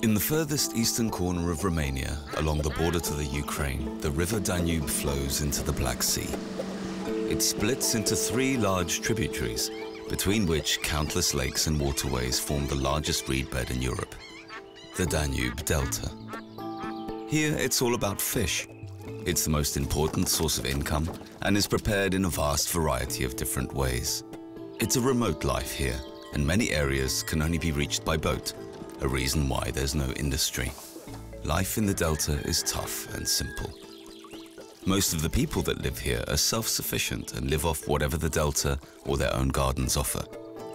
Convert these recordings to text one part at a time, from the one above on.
In the furthest eastern corner of Romania, along the border to the Ukraine, the river Danube flows into the Black Sea. It splits into three large tributaries, between which countless lakes and waterways form the largest reed bed in Europe, the Danube Delta. Here, it's all about fish. It's the most important source of income and is prepared in a vast variety of different ways. It's a remote life here, and many areas can only be reached by boat, a reason why there's no industry. Life in the Delta is tough and simple. Most of the people that live here are self-sufficient and live off whatever the Delta or their own gardens offer.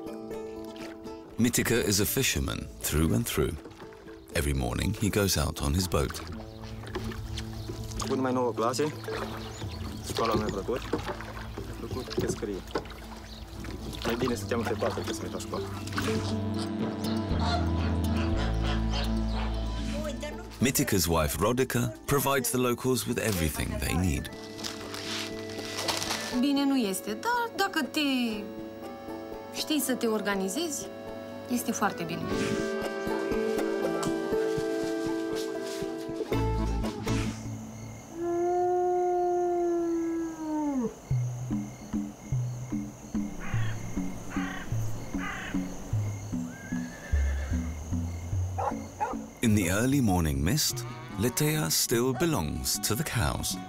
Mitica is a fisherman through and through. Every morning he goes out on his boat. Până mai nouă clase, școala mi-a plăcut, pescărie. Mai bine stăteam pe patru că să merg la școală. Mitica's wife Rodica provides the locals with everything they need. Bine nu este, dar dacă știi să te organizezi, este foarte bine. In the early morning mist, Litea still belongs to the cows.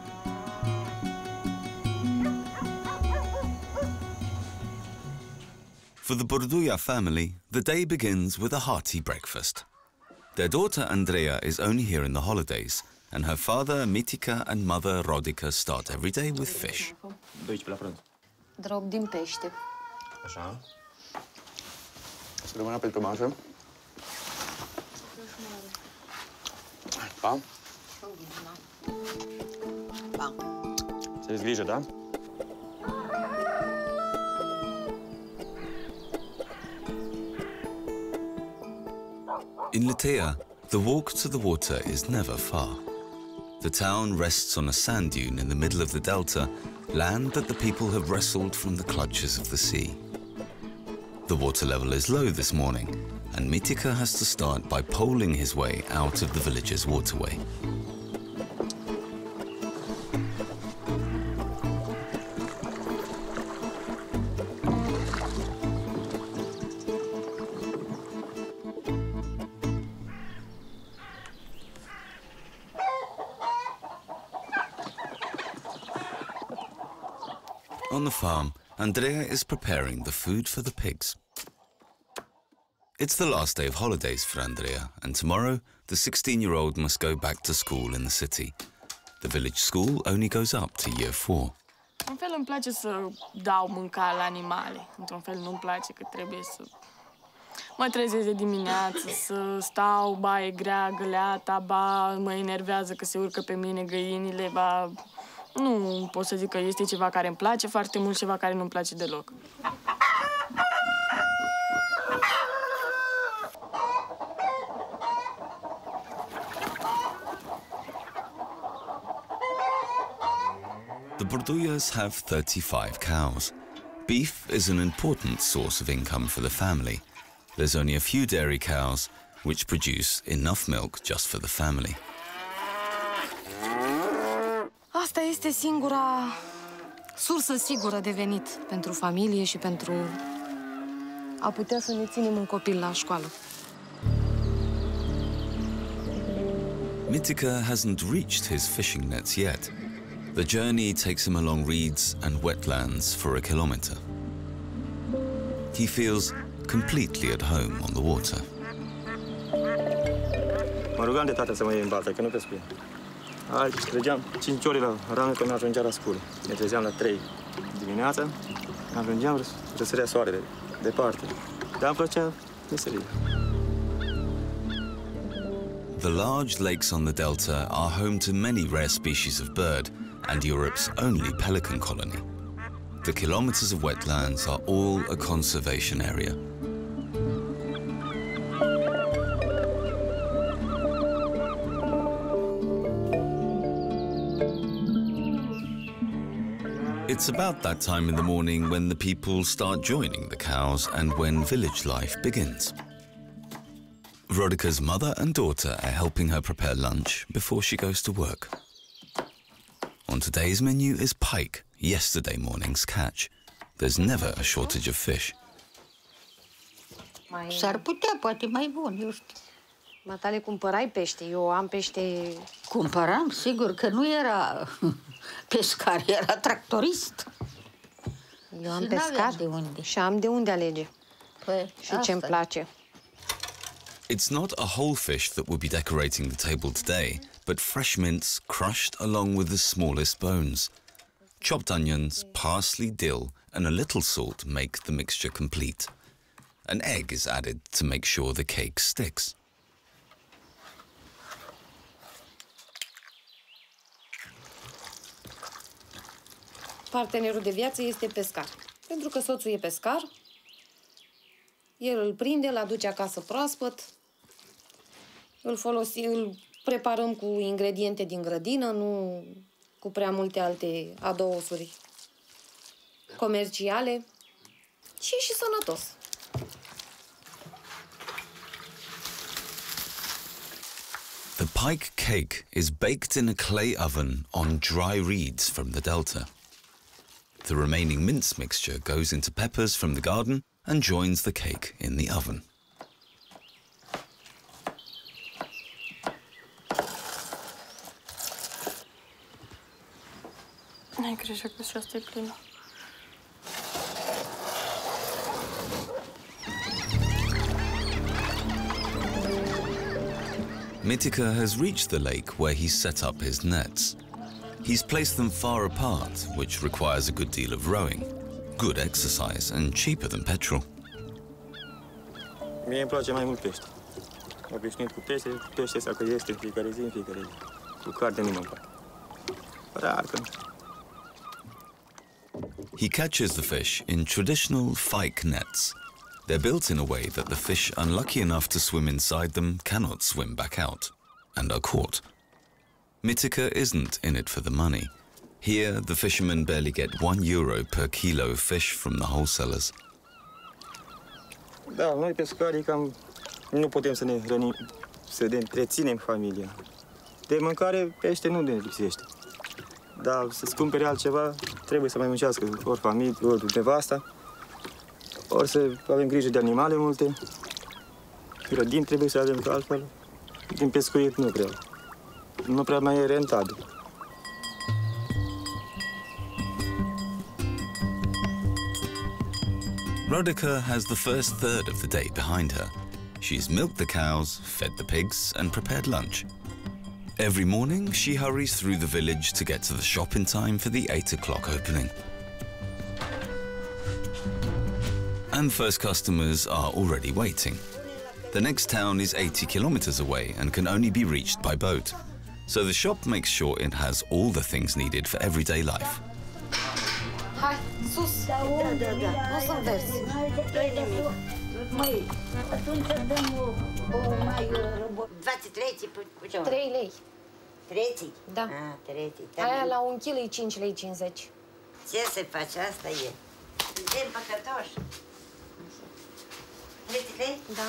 For the Burduia family, the day begins with a hearty breakfast. Their daughter Andreea is only here in the holidays, and her father Mitica and mother Rodica start every day with fish. Drop din pește. Așa. Să rămână pe tomașă. Pa? Pa. Să aveți grijă, da? In Litea, the walk to the water is never far. The town rests on a sand dune in the middle of the delta, land that the people have wrestled from the clutches of the sea. The water level is low this morning, and Mitica has to start by poling his way out of the village's waterway. On the farm, Andreea is preparing the food for the pigs. It's the last day of holidays for Andreea, and tomorrow the 16-year-old must go back to school in the city. The village school only goes up to year 4. În fel îmi place să dau mâncare la animale. Într-un fel nu-mi place că trebuie să mă trezesc de dimineață, să stau, ba e grea găleata, ba mă enervează că se urcă pe mine găinile, ba... Nu pot să zic că este ceva care îmi place foarte mult, ceva care nu-mi place deloc. The Burduias have 35 cows. Beef is an important source of income for the family. There's only a few dairy cows, which produce enough milk just for the family. Asta este singura sursă sigură de venit pentru familie și pentru a putea să ne ținem un copil la școală. Mitica hasn't reached his fishing nets yet. The journey takes him along reeds and wetlands for a kilometre. He feels completely at home on the water. Mă rugam de tata să mă iei în baltă, că nu pescuie. Trăgeam 5 ore la rană până ajungea la școală. Ne trezeam la 3 dimineața, ajungeam, răsărea soarele departe. Dar îmi plăcea meseria. The large lakes on the delta are home to many rare species of bird and Europe's only pelican colony. The kilometers of wetlands are all a conservation area. It's about that time in the morning when the people start joining the cows and when village life begins. Rodica's mother and daughter are helping her prepare lunch before she goes to work. On today's menu is pike, yesterday morning's catch. There's never a shortage of fish. S-ar putea, poate mai bun, eu știu. Matale, cumpărai pește. Eu am pește... Cumpăram, sigur că nu era pescar, era tractorist. Eu am Și pescar n-aveam de unde. și am de unde alege. Păi, Și ce-mi place. It's not a whole fish that will be decorating the table today, but fresh mince crushed along with the smallest bones. Chopped onions, parsley, dill, and a little salt make the mixture complete. An egg is added to make sure the cake sticks. Partenerul de viață este pescar. Pentru că soțul e pescar, el îl prinde, îl aduce acasă proaspăt, îl preparăm cu ingrediente din grădină, nu cu prea multe alte adăuguri comerciale și e și sănătos. The pike cake is baked in a clay oven on dry reeds from the delta. The remaining mince mixture goes into peppers from the garden and joins the cake in the oven. Ai grijă că și asta e plină. Mitika has reached the lake where he's set up his nets. He's placed them far apart, which requires a good deal of rowing, good exercise and cheaper than petrol. Mie îmi place mai mult pește. Obișnuit cu pește, pește să este în fiecare zi, în fiecare zi. Cu carne nu mă plac. Rar când. He catches the fish in traditional fyke nets. They're built in a way that the fish unlucky enough to swim inside them cannot swim back out, and are caught. Mitika isn't in it for the money. Here, the fishermen barely get €1 per kilo of fish from the wholesalers. Da, noi pescarii cam nu putem să ne hrănim, să ne întreținem familia. De mâncare, pește nu ne lipsește. Dar să-ți cumpere altceva, trebuie să mai muncească ori familie, ori nevasta, ori să avem grijă de animale multe. Grădini trebuie să avem, că altfel din pescuit nu prea mai e rentabil. Rodica has the first third of the day behind her. She's milked the cows, fed the pigs, and prepared lunch. Every morning, she hurries through the village to get to the shop in time for the 8 o'clock opening. And first customers are already waiting. The next town is 80 kilometers away and can only be reached by boat. So the shop makes sure it has all the things needed for everyday life. Hai, sus! Da. Nu sunt verzi. Măi, atunci dăm o mai... 23 cu ce? 3 lei. 30? Da. Ah, 30. Aia la 1 kg e 5 lei 50. Ce se face? Asta e. Suntem păcătoși. 30 lei? Da?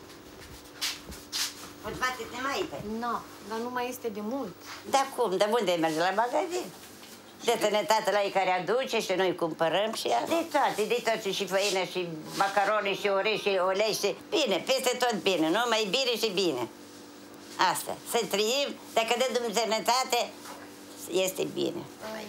Pot face de mai pe. Nu, dar nu mai este de mult. Da cum? De unde merge la magazin? De sănătate la ei care aduce și noi cumpărăm și de toate, și făină, și macaroni, și orez, și ulei, și bine, peste tot bine, numai bine și bine. Asta, să trăim, dacă dă Dumnezeu sănătate, este bine.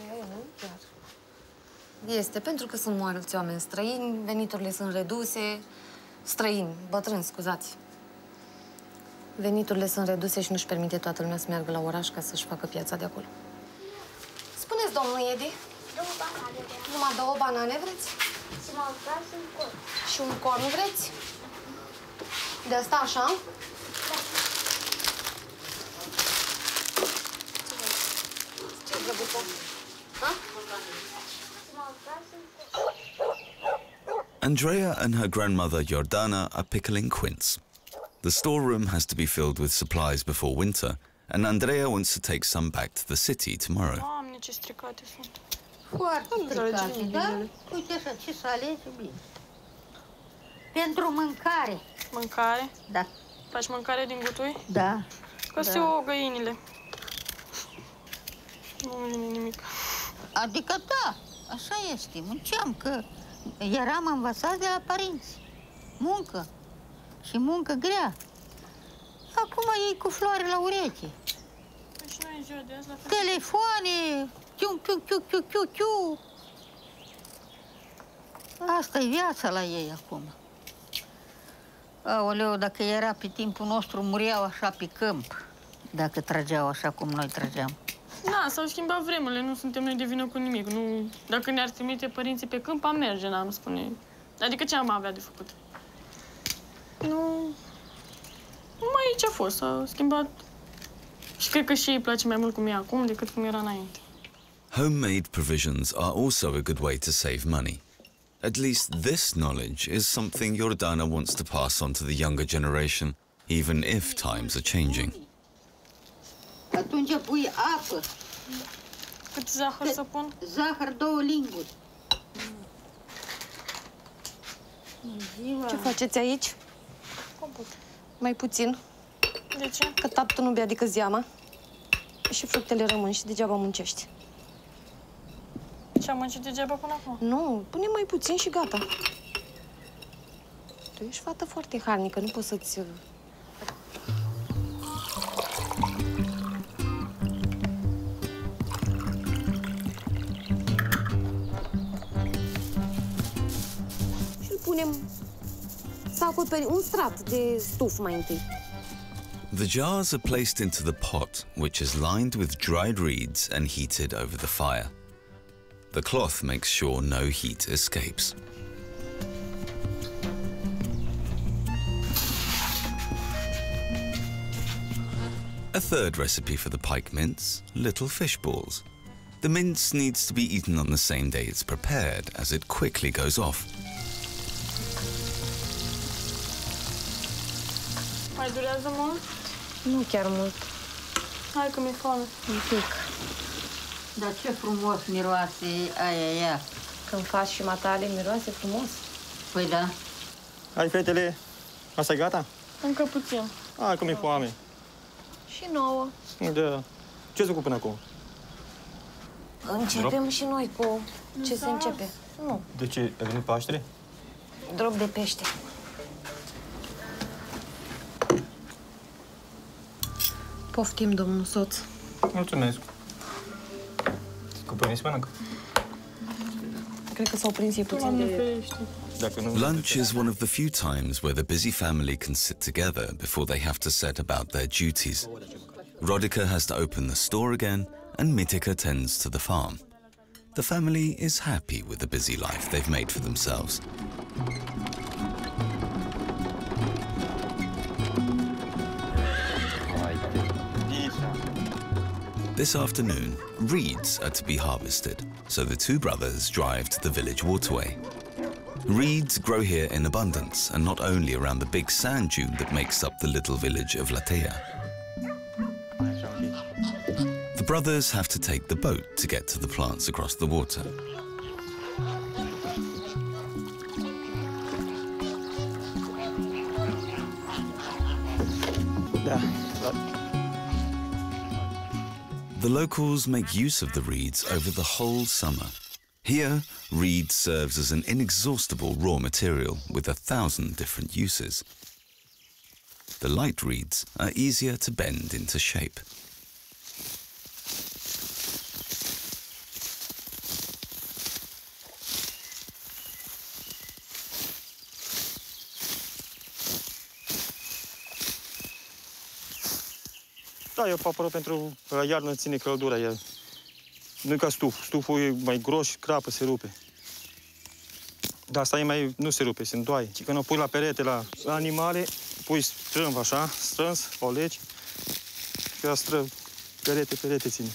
Este, pentru că sunt mulți oameni străini, veniturile sunt reduse, bătrâni, scuzați. Veniturile sunt reduse și nu-și permite toată lumea să meargă la oraș ca să-și facă piața de acolo. Spuneți, domnul Edi? 2 banane. Numai 2 banane vreți? Și m-am luat un corn. Și un corn vreți? De asta așa? Ce drăguță? Ha? Andrea and her grandmother Jordana are pickling quince. The storeroom has to be filled with supplies before winter, and Andrea wants to take some back to the city tomorrow. Doamne, ce stricate sunt. Foarte stricate, da? Uite așa, ce să alegi bine. Pentru mâncare. Mâncare? Da. Faci mâncare din gutui? Da. Că se o găinile. Nu vine nimic. Adică da, așa este. Munceam, că eram învățați de la părinți. Muncă. Și muncă grea. Acum ei cu floare la ureche. Păi și noi ziua de azi la fel. Telefoane, chiu. Asta e viața la ei acum. Aoleu, dacă era pe timpul nostru, muriau așa pe câmp. Dacă trageau așa cum noi trageam. Da, s-au schimbat vremurile, nu suntem noi de vină cu nimic. Nu, dacă ne-ar trimite părinții pe câmp, am merge, n-am spune. Adică ce am avea de făcut? Nu... Numai aici a fost, s-a schimbat. Și cred că și îi place mai mult cum e acum decât cum era înainte. Homemade provisions are also a good way to save money. At least this knowledge is something Jordana wants to pass on to the younger generation, even if times are changing. Atunci pui apă. Cât zahăr să pun? Zahăr 2 linguri. Ce faceți aici? Compot. Mai puțin, De ce? că tatăl nu bea, adică zeama. Și fructele rămân și degeaba muncești. Ce am muncit degeaba până acum? Nu, pune mai puțin și gata. Tu ești fată foarte harnică, nu poți să-ți... Și îl punem să acoperi un strat de stuf mai întâi. The jars are placed into the pot, which is lined with dried reeds and heated over the fire. The cloth makes sure no heat escapes. A third recipe for the pike mince, little fish balls. The mince needs to be eaten on the same day it's prepared, as it quickly goes off. Mai durează mult? Nu chiar mult, Hai că mi-e foame. un pic. Dar ce frumos miroase aia. Când faci și matale, miroase frumos. Păi da. Hai, fetele, asta e gata? Încă puțin. Hai că mi-e foame. Și nouă. Da. Ce s-a făcut până acum? Începem și noi cu ce se începe. Nu, De ce? A venit Paștele? drop de pește. Poftim, domnul soț. Mulțumesc. Cu pâine se mănâncă. Cred că s-au prins ei puțin Doamne de... ferește. Dacă nu... Lunch is one of the few times where the busy family can sit together before they have to set about their duties. Rodica has to open the store again, and Mitika tends to the farm. The family is happy with the busy life they've made for themselves. This afternoon, reeds are to be harvested, so the two brothers drive to the village waterway. Reeds grow here in abundance, and not only around the big sand dune that makes up the little village of Latea. The brothers have to take the boat to get to the plants across the water. Da. The locals make use of the reeds over the whole summer. Here, reed serves as an inexhaustible raw material with 1,000 different uses. The light reeds are easier to bend into shape. Da, e papară pentru la iarnă ține căldura. Nu e ca stuf. Stuful e mai gros și crapă, se rupe. Dar asta e mai... nu se rupe, se îndoaie. Și când o pui la perete, la animale, pui strâmb așa, strâns, o legi, și la strâmb, perete ține.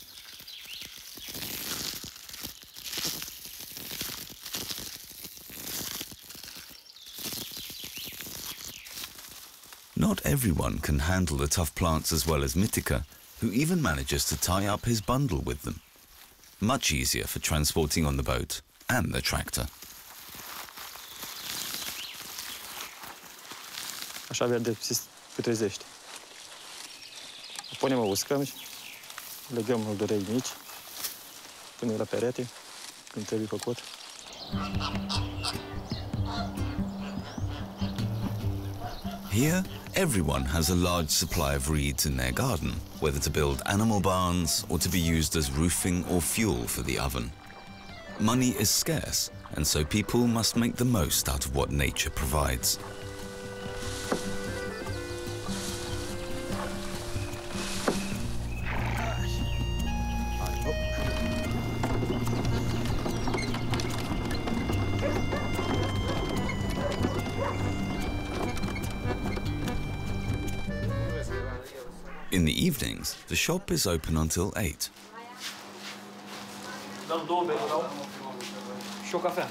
Not everyone can handle the tough plants as well as Mitika, who even manages to tie up his bundle with them. Much easier for transporting on the boat and the tractor. Așa verde, Te trezești. Punem o uscăm și legăm uldurei mici, punem la perete, când trebuie făcut. Here, everyone has a large supply of reeds in their garden, whether to build animal barns or to be used as roofing or fuel for the oven. Money is scarce, and so people must make the most out of what nature provides. In the evenings, the shop is open until 8. Și o cafea.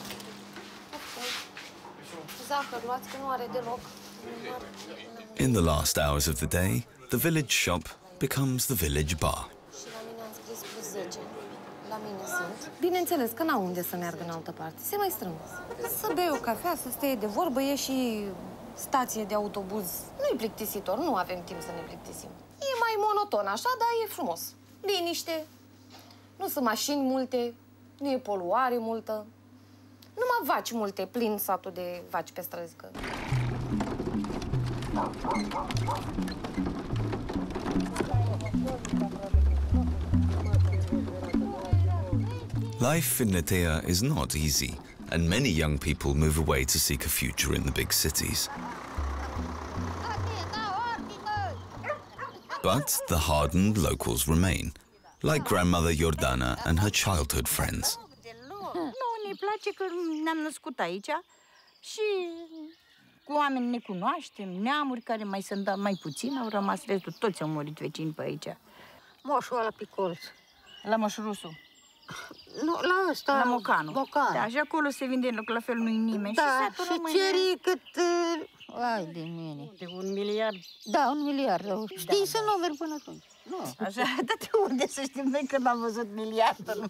Zahăr, luați că nu are deloc. In the last hours of the day, the village shop becomes the village bar. Și la mine am scris plus 10. La mine sunt. Bineînțeles că n-au unde să meargă în altă parte. Se mai strâng. Să bei o cafea, să stai de vorbă, e și stație de autobuz. Nu-i plictisitor, nu avem timp să ne plictisim. E mai monoton așa, dar e frumos. Liniște, nu sunt mașini multe, nu e poluare multă. Numai vaci multe, plin satul de vaci pe străzi. Că... Life in Netea is not easy, and many young people move away to seek a future in the big cities. But the hardened locals remain, like grandmother Iordana and her childhood friends. Nu, ne place că ne-am născut aici și cu oameni ne cunoaștem, neamuri care mai sunt, dar mai puțin au rămas, restul toți au murit vecini pe aici. Moșul ăla pe colț. La Moșurusu? Nu, la ăsta. La Mocanu. Da, și acolo se vinde, la fel nu-i nimeni. Da, și ceri cât... Ai de mine. De 1 miliard? Da, 1 miliard. Știi să numeri până atunci. Nu. Așa, dar de unde să știm noi când am văzut miliardul?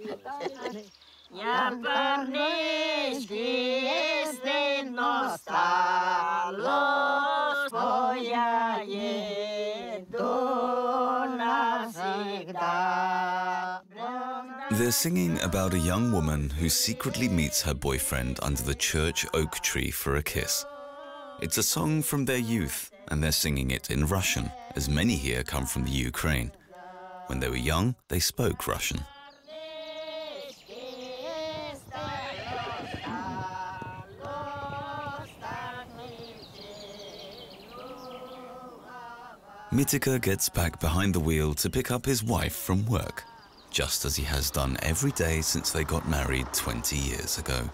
Iar pornești este nostra, los voia e dona sigda. They're singing about a young woman who secretly meets her boyfriend under the church oak tree for a kiss. It's a song from their youth, and they're singing it in Russian, as many here come from the Ukraine. When they were young, they spoke Russian. Mitika gets back behind the wheel to pick up his wife from work, just as he has done every day since they got married 20 years ago.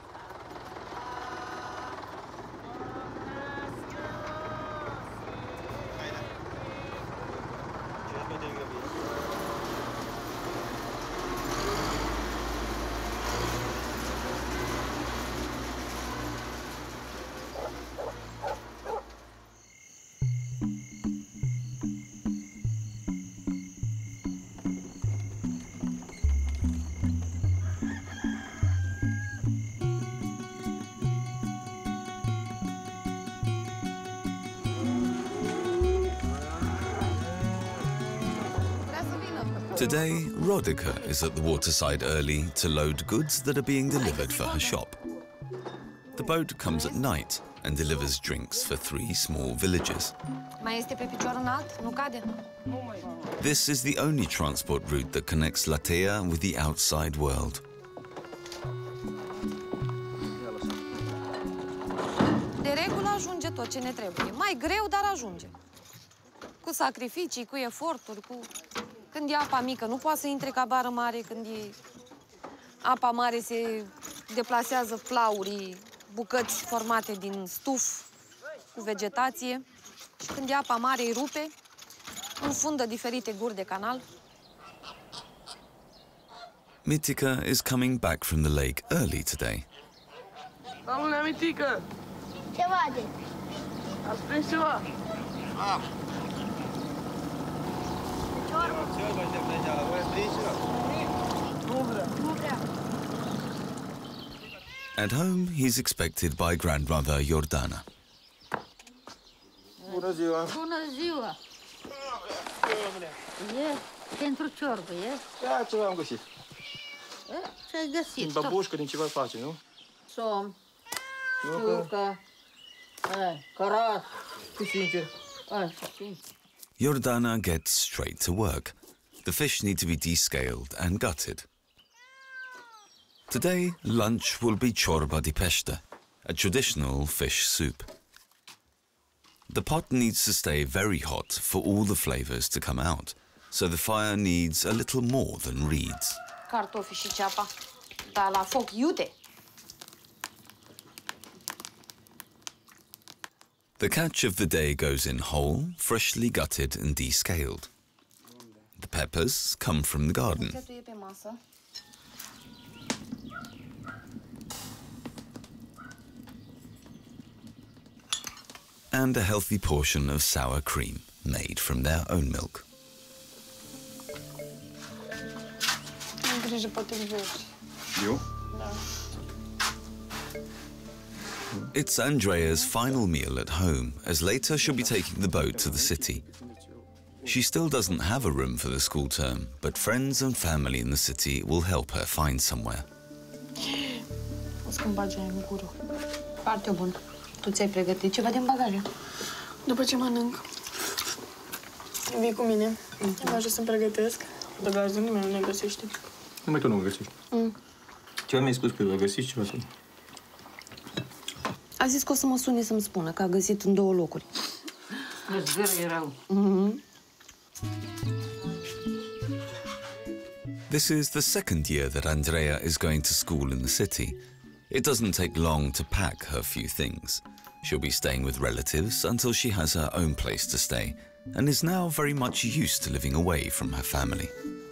Today, Rodica is at the waterside early to load goods that are being delivered for her shop. The boat comes at night and delivers drinks for 3 small villages. Mai este pe picior înalt? Nu cade? This is the only transport route that connects Latea with the outside world. De regulă ajunge tot ce ne trebuie. Mai greu, dar ajunge. Cu sacrificii, cu eforturi, cu... Când e apa mică, nu poate să intre ca bară mare. Când e apa mare, se deplasează flaurii, bucăți formate din stuf cu vegetație. Și când e apa mare, îi rupe, înfundă diferite guri de canal. Mitika is coming back from the lake early today. Doamne, Mitika! Ce vade? Ați prins ceva? At home, he's expected by grandmother Iordana. Bună ziua! Bună ziua! E pentru ciorbă, e? Da, ceva am găsit. Ce-ai găsit? Din băbușcă, din ceva face, nu? Som, știucă, cărat. Cu sincer. Jordana gets straight to work. The fish need to be descaled and gutted. Today, lunch will be ciorba di pește, a traditional fish soup. The pot needs to stay very hot for all the flavors to come out, so the fire needs a little more than reeds. Cartofii și ceapa. Dar la foc iute. The catch of the day goes in whole, freshly gutted and descaled. The peppers come from the garden. Buchetul e pe masă. And a healthy portion of sour cream made from their own milk. Am grijă, poate iubești. Eu? Da. It's Andrea's final meal at home, as later she'll be taking the boat to the city. She still doesn't have a room for the school term, but friends and family in the city will help her find somewhere. O să-mi bagi aia în gură. Foarte bun. Tu ți-ai pregătit ceva din bagaje? După ce mănânc, vii cu mine. Mă ajut să-mi pregătesc. Bagajdul nimeni nu ne găsește. Numai tu nu mă găsești. Ce mi-ai spus că vă găsiți ceva să... A zis că o să mă sune să-mi spună că a găsit în 2 locuri. Zgâră erau. This is the second year that Andrea is going to school in the city. It doesn't take long to pack her few things. She'll be staying with relatives until she has her own place to stay, and is now very much used to living away from her family.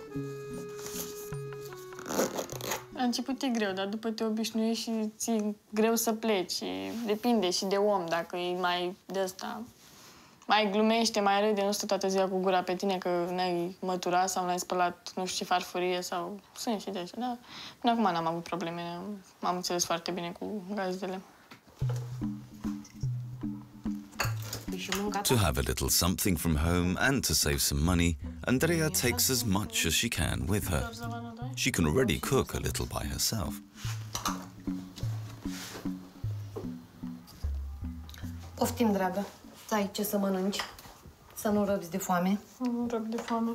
La început e greu, dar după te obișnuiești și ți-e greu să pleci. Depinde și de om, dacă e mai de ăsta, mai glumește, mai râde, nu stă toată ziua cu gura pe tine că n-ai măturat sau n-ai spălat nu știu ce farfurie sau sunt și de așa, dar până acum n-am avut probleme, m-am înțeles foarte bine cu gazdele. To have a little something from home and to save some money, Andrea takes as much as she can with her. She can already cook a little by herself. Poftim, dragă. Ai ce să mănânci? Să nu răbzi de foame. Nu răb de foame.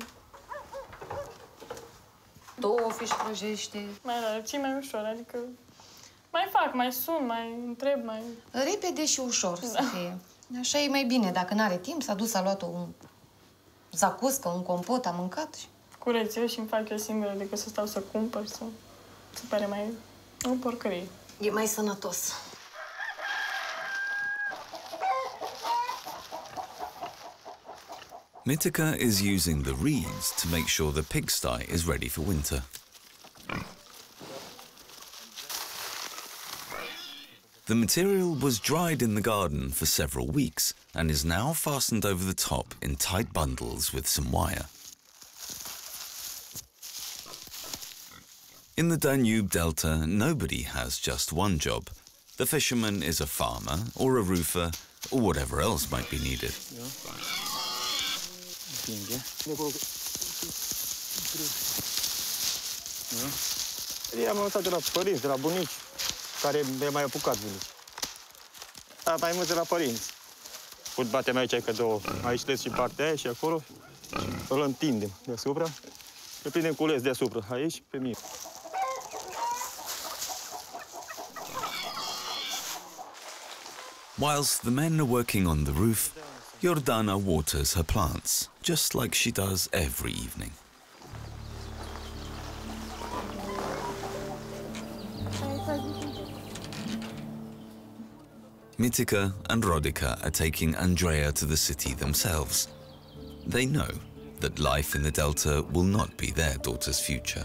Tofi și prăjește. Mai rar, ce mai ușor, adică mai fac, mai sun, mai întreb, mai... Repede și ușor să fie. Așa e mai bine. Dacă n-are timp, s-a dus, a luat un zacuscă, un compot, a mâncat și... Cureț eu și îmi fac eu singură decât să stau să cumpăr, să... Se pare mai... o porcărie. E mai sănătos. Mitica is using the reeds to make sure the pigsty is ready for winter. The material was dried in the garden for several weeks and is now fastened over the top in tight bundles with some wire. In the Danube Delta, nobody has just one job. The fisherman is a farmer or a roofer or whatever else might be needed. Am învățat de la părinți, de la bunici, care mi-a mai apucat bunici. Dar mai mult de la părinți. Batem aici că două. Aici les și partea aia și acolo. Îl întindem deasupra. Îl prindem cu les deasupra. Aici, pe mine. Whilst the men are working on the roof, Jordana waters her plants, just like she does every evening. Mitica and Rodica are taking Andrea to the city themselves. They know that life in the Delta will not be their daughter's future.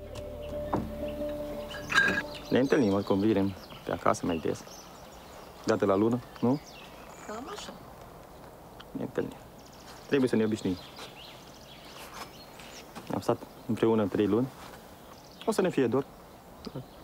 Ne întâlnim, oricum vinem pe acasă mai des. Dată la lună, nu? Cam așa. Ne întâlnim. Trebuie să ne obișnuim. Am stat împreună 3 luni. O să ne fie dor.